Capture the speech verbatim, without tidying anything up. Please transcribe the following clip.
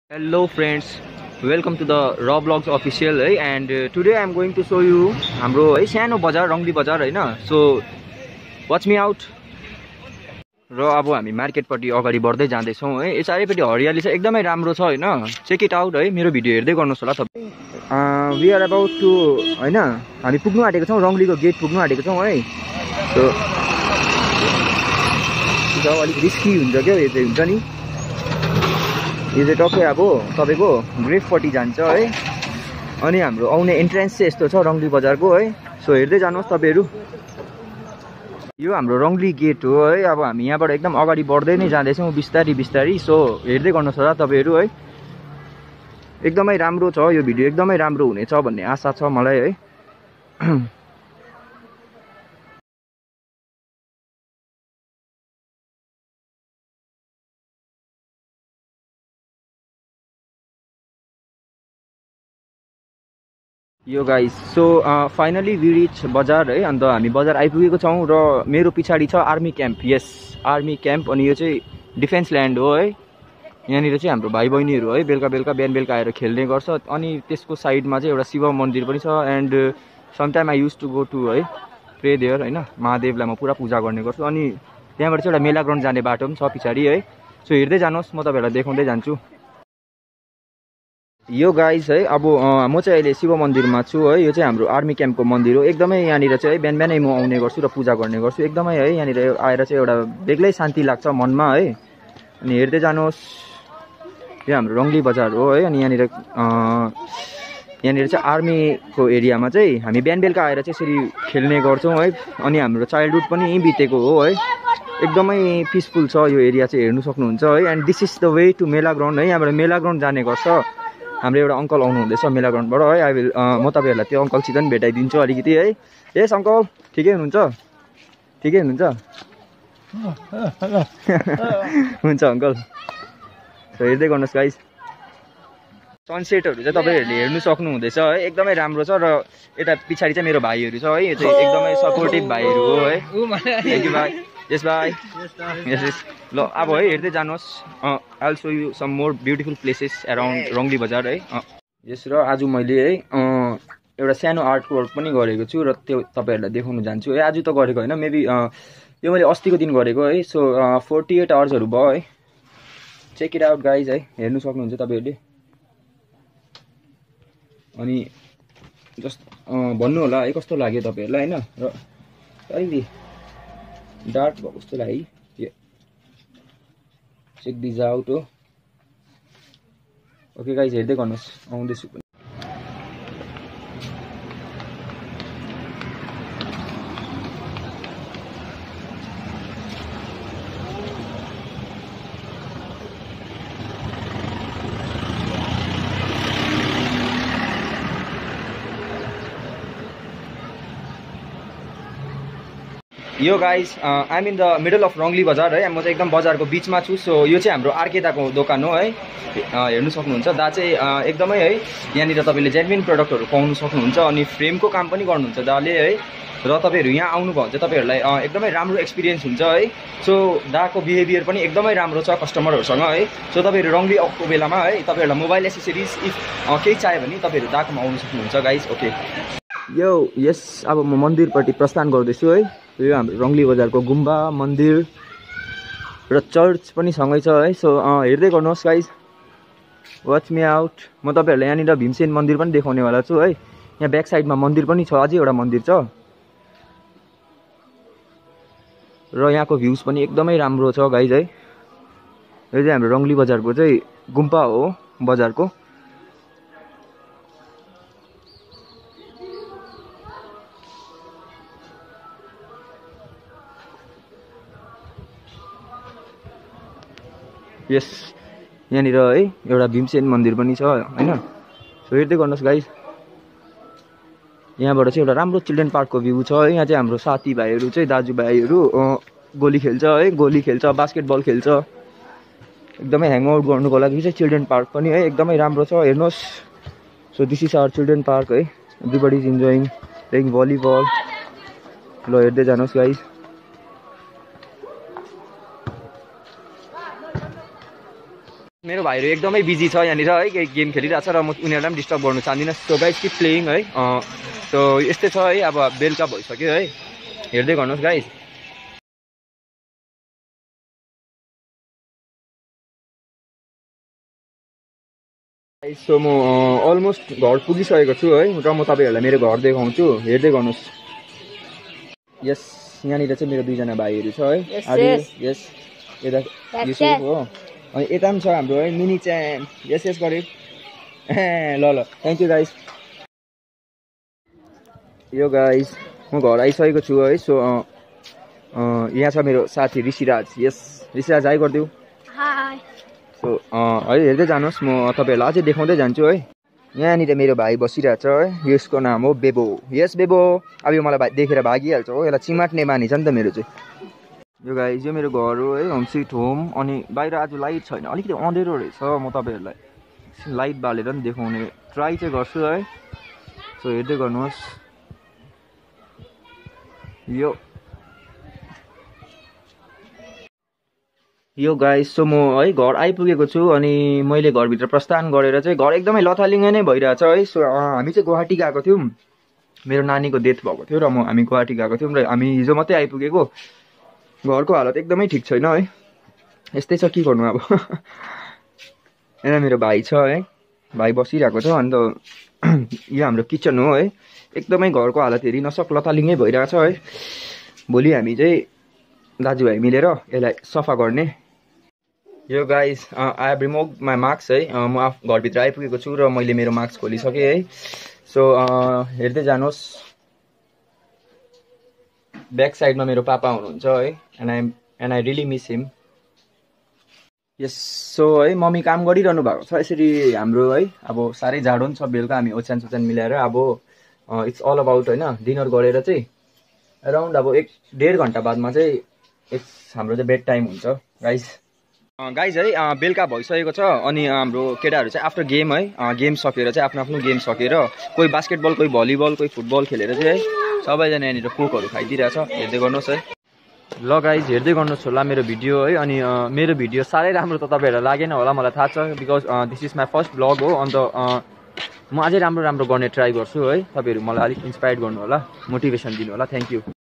Hello friends, welcome to the Raw Vlogs official है and uh, today I am going to show you हाम्रो है सानो बजार रङली बजार हैन so watch me out र अब हामी मार्केटपट्टि अगाडि बढ्दै जाँदै छौं है यो चारैपट्टि हरियाली छ एकदमै राम्रो छ हैन चेक इट आउट है मेरो भिडियो हेर्दै गर्नुस् होला तपाई वी आर अबाउट टु हैन हामी पुग्नु आँटेको छौं रङलीको गेट पुग्नु आँटेको छौं है सो यो अलिक रिस्की हुन्छ के यो चाहिँ हुन्छ नि यो चाहिँ टक्कै अब तपाईको ग्रेफपट्टि जान्छ है अनि हाम्रो आउने एन्ट्रेन्स चाहिँ यस्तो छ रङली बजारको है सो हेर्दै जानुहोस् तपाईहरु यो हाम्रो रङली गेट हो है अब हामी यहाँबाट एकदम अगाडि बढ्दै नै जाँदै छौं बिस्तारी बिस्तारी सो हेर्दै गर्नुहोस् होला तपाईहरु है एकदमै राम्रो छ यो भिडियो एकदमै राम्रो हुनेछ भन्ने आशा छ मलाई है यो guys so finally we reach बजार है अन्त हामी बजार आइपुगेको छौं र मेरो पिछाडी छ army camp yes army camp अनि यो चाहिँ डिफेन्स ल्यान्ड हो है यहाँनिर चाहिँ हाम्रो भाइ बहिनीहरु है बेलुका बेलुका बिहान बेलुका आएर खेल्ने गर्छ अनि त्यसको साइडमा चाहिँ एउटा शिव मन्दिर पनि छ and some time I use to go to है प्रे देयर हैन महादेवलाई म पुरा पूजा गर्ने गर्छु अनि त्यहाँबाट चाहिँ एउटा मेला ग्राउन्ड जाने बाटो पनि छ पिछाडी है सो हेर्दै जानुहोस् म तपाईहरुलाई देखाउँदै जान्छु यो गाइस है अब म चाहिँ अहिले शिव मन्दिरमा छु है यो चाहिँ हाम्रो आर्मी क्याम्पको मन्दिर हो एकदमै यहाँनिर चाहिँ बिहान बिहानै म आउने गर्छु र पूजा गर्ने गर्छु एकदमै है यहाँनिर आएर चाहिँ एउटा बेग्लै शान्ति लाग्छ मनमा है अनि हेर्दै जानुहोस् यो हाम्रो रङली बजार हो है अनि यहाँनिर यहाँनिर चाहिँ आर्मीको एरियामा चाहिँ हामी बिहान बेलुका आएर चाहिँ यसरी खेल्ने गर्छौँ है अनि हाम्रो चाइल्डहुड पनि यहीँ बितेको हो है एकदमै पिसफुल छ यो एरिया चाहिँ हेर्नु सक्नुहुन्छ है and this is the way to mela ground है यहाँबाट मेला ग्राउन्ड जाने गर्छ हाम्रो एउटा अंकल आउनु हुँदैछ मेला ग्राउन्डबाट है आई विल म तपाईहरुलाई त्यो अंकलसित पनि भेटाइदिन्छु अलिकति है यस अंकल ठिकै हुनुहुन्छ ठिकै हुनुहुन्छ हुन्छ अंकल सो हेर्दै गर्नुहोस् गाइस सनसेटहरु चाहिँ तपाईहरुले हेर्नु सक्नु हुँदैछ है एकदमै राम्रो छ र यता पिछाडी चाहिँ मेरो भाइहरु छ है यो चाहिँ एकदमै सपोर्टिभ भाइहरु हो है थ्यांक यू भाइ यस भाइ यस यस ल अब है हेर्दै जानुहोस् I will show you some more beautiful places around Rangeli bazaar है यस र आज मैले है एउटा सानो आर्ट वर्क पनि गरेको छु र त्यो तपाईहरुलाई देखाउन जान्छु है आज त गरेको हैन मेबी यो मैले अस्तिको दिन गरेको है सो फोर्टी एट आवर्सहरु भयो है चेक इट आउट गाइज है हेर्नु सक्नुहुन्छ तपाईहरुले अनि जस्ट भन्नु होला है कस्तो लाग्यो तपाईहरुलाई हैन र अलि डार्क भएको जस्तो लाग्यो चेक दिस आउट हो ओके गाइज हेर्दै गर्नुहोस् आउँदैछु पनि यो guys I am in the middle of Rangeli bazaar है म चाहिँ एकदम बजारको बिचमा छु सो यो चाहिँ हाम्रो आर्केदाको दोकान हो है हेर्नु सक्नुहुन्छ दा चाहिँ एकदमै है यहाँनिर तपाईले जेन्युइन प्रोडक्टहरु पाउन सक्नुहुन्छ अनि फ्रेमको काम पनि गर्नुहुन्छ दाले है र तपाईहरु यहाँ आउनुभयो भने चाहिँ तपाईहरुलाई एकदमै राम्रो एक्सपिरियन्स हुन्छ है सो दाको बिहेभियर पनि एकदमै राम्रो छ कस्टमरहरुसँग है सो तपाईहरु रङली आएको बेलामा है तपाईहरुलाई मोबाइल एक्सेसरिज इफ केही चाहियो भने तपाईहरु दाकोमा आउन सक्नुहुन्छ गाइस ओके यो यस अब म मन्दिरपट्टि प्रस्थान गर्दैछु है यो हाम्रो रङली बजारको गुम्बा मन्दिर र चर्च पनि सँगै छ है सो हेर्दै गर्नुहोस् गाइस वाच मी आउट म तपाईहरुलाई यहाँनिर भीमसेन मन्दिर पनि देखाउनेवाला छु है यहाँ ब्याक साइडमा मन्दिर पनि छ अझै एउटा मन्दिर छ र यहाँको भ्यूज पनि एकदमै राम्रो छ गाइस है यो चाहिँ हाम्रो रङली बजारको चाहिँ गुम्बा हो बजारको यस यहाँनिर है एउटा भीमसेन मन्दिर पनि छ हैन सो हेर्दै गर्नुहोस् गाइस यहाँबाट चाहिँ एउटा राम्रो चिल्ड्रेन पार्कको भ्यू छ है यहाँ चाहिँ हाम्रो साथीभाइहरू चाहिँ दाजुभाइहरू गोली खेल्छ है गोली खेल्छ बास्केटबल खेल्छ एकदमै ह्याङआउट गर्नुको लागि चाहिँ चिल्ड्रेन पार्क पनि है एकदमै राम्रो छ हेर्नुहोस् so this is our children park है everybody is enjoying playing volleyball ल हेर्दै जानुहोस् गाइस मेरो भाइहरू एकदमै बिजी छ यहाँनिर है, केही गेम खेलिरहेछ र म उनीहरूलाई पनि डिस्टर्ब गर्नु चाहदिनँ। सो गाइज किप प्लेइङ है। सो यस्तै छ है, अब बेलुका भइसक्यो है, हेर्दै गर्नुहोस् गाइज। सो म अलमोस्ट घर पुगिसकेको छु है, र म तपाईँहरूलाई मेरो घर देखाउँछु, हेर्दै गर्नुहोस्। यस, यहाँनिर चाहिँ मेरो दुईजना भाइहरू छ है। यस, यता युसुफ हो, अनि यता पनि छ हाम्रो है मिनी च्याम्प। यस यस गरे ए ल ल थ्याङ्क यू गाइज। यो गाइज म घर आइसकेको छु है। सो यहाँ छ मेरो साथी ऋषिराज। यस ऋषिराज हाई गरिदेऊ। सो है हेर्दै जानुहोस्, म तपाईँहरूलाई अझै देखाउँदै जान्छु है। यहाँनिर मेरो भाइ बसिरहेछ है, यसको नाम हो बेबो। यस बेबो, अब यो मलाई देखेर भागिहाल्छ हो, यसलाई चिमाट्ने बानी छ नि त मेरो चाहिँ। यो गाइज यो मेरो घर हो है, होम स्विट होम। अनि बाहिर आज लाइट छैन, अलिकति अँधेरो रहेछ, म तपाईँहरूलाई लाइट बालेर पनि देखाउने ट्राई चाहिँ गर्छु है। सो हेर्दै गर्नुहोस् यो यो गाइस। सो म है घर आइपुगेको छु, अनि मैले घरभित्र प्रस्थान गरेर चाहिँ घर एकदमै लथालिङ्गै नै भइरहेछ है। सो हामी चाहिँ गुवाहाटी गएको थियौँ, मेरो नानीको डेथ भएको थियो र म हामी गुवाहाटी गएको थियौँ र हामी हिजो मात्रै आइपुगेको। घरको हालत एकदमै ठिक छैन है, यस्तै छ, के गर्नु अब। यहाँ मेरो भाइ छ है, भाइ बसिरहेको छ। अन्त यो हाम्रो किचन हो है, एकदमै घरको हालत हेरि नसक लथालिङ्गै भइरहेछ है। भोलि हामी चाहिँ दाजुभाइ मिलेर यसलाई सफा गर्ने। यो guys I have remove my marks है, म आफ घरभित्र आइपुगेको छु र मैले मेरो मार्क्स खोलिसकेँ है। सो हेर्दै जानुहोस्, ब्याक साइडमा मेरो पापा हुनुहुन्छ है, and I and I really miss him. Yes, so है मम्मी काम गरिरहनु भएको छ यसरी हाम्रो है। अब साह्रै जाडो पनि छ, बेलुका हामी ओछ्यान सोछ्यान मिलाएर अब इट्स अल अबाउट होइन, डिनर गरेर चाहिँ एराउन्ड अब एक डेढ घन्टा बादमा चाहिँ इट्स हाम्रो चाहिँ बेड टाइम हुन्छ गाइज। गाइज है बेलुका भइसकेको छ, अनि हाम्रो केटाहरू चाहिँ आफ्टर गेम है, गेम सकेर चाहिँ आफ्नो आफ्नो गेम सकेर कोही बास्केटबल, कोही भलिबल, कोही फुटबल खेलेर चाहिँ है सबैजना यहाँनिर कोकहरू खाइदिइरहेछ, हेर्दै गर्नुहोस् है। ल गाइज हेर्दै गर्नुहोस् होला मेरो भिडियो है। अनि मेरो भिडियो साह्रै राम्रो त तपाईँहरूलाई लागेन होला, मलाई थाहा छ, because this is my first blog हो। अन्त म अझै राम्रो राम्रो गर्ने ट्राई गर्छु है, तपाईँहरू मलाई अलिक इन्सपायर गर्नु होला, मोटिभेसन दिनु होला। Thank you.